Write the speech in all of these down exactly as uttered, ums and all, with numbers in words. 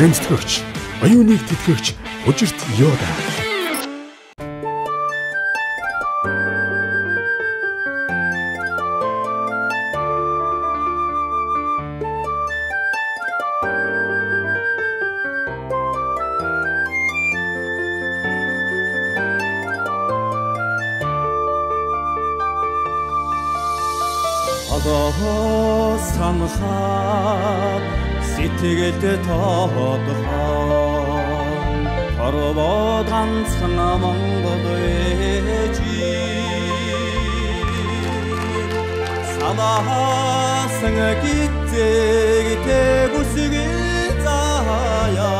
баримтлагч, оюуныг тэтгэгч Ужирт Йода. Одоо санахад сэтгэлд тоодхон хорвоод ганцхан Монгол ээж салаасан гитэг үсгийг заяа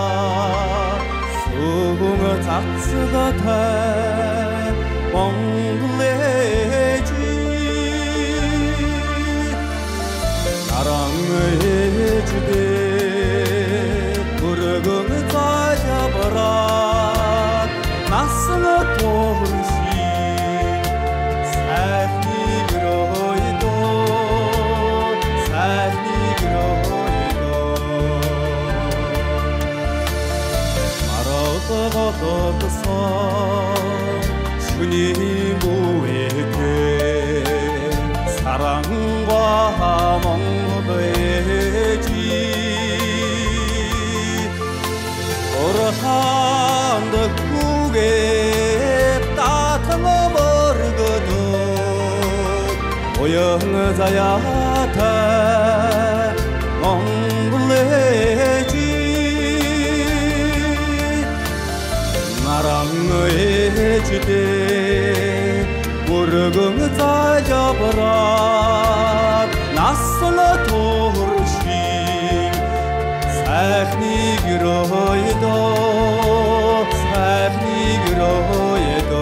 сүм цацгатай Монгол ээж ejde kurgun tayabrat nasna tohshi sahni groido sahni groido marot so shuni buete 사랑과 몽도의지 오르한드 국에 따뜻한 머르거든 오영자야타 몽글레지 나랑 의지대 모르금 자잡라 낯선 도시 사ህ니 그로에도 사ህ니 그로에도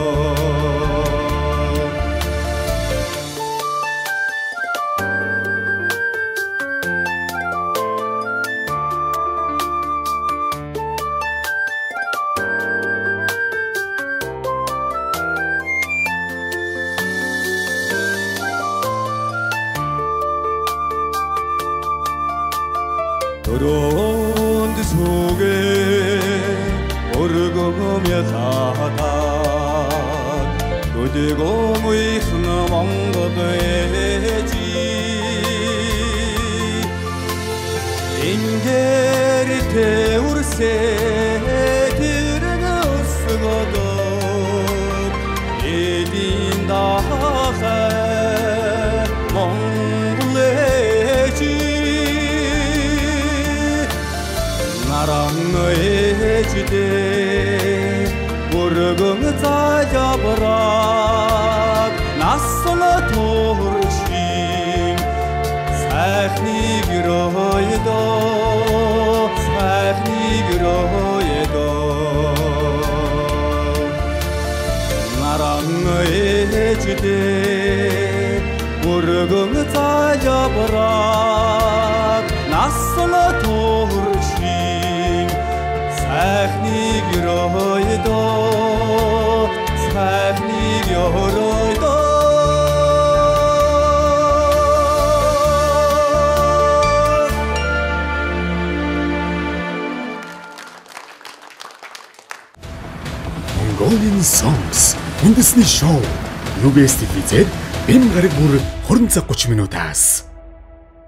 더러운 속에 오르고며 사다 그대고 무이승 몽고되지 인계리 태울세 들으고 쓰거든 이딘다해 몽골레지 나랑 의지대 모르금 자잡라 낯선 도시 사ህ니 그로에도 사ህ니 그로에도 나랑 의지대 모르금 자잡라 낯선 도시 사ህ니 그로에도 사ህ니 그로에도 Mongolian Songs үндэсний шоу ю би эс ти ви-д бэм гараг бүр хорин цаг гуч минутаас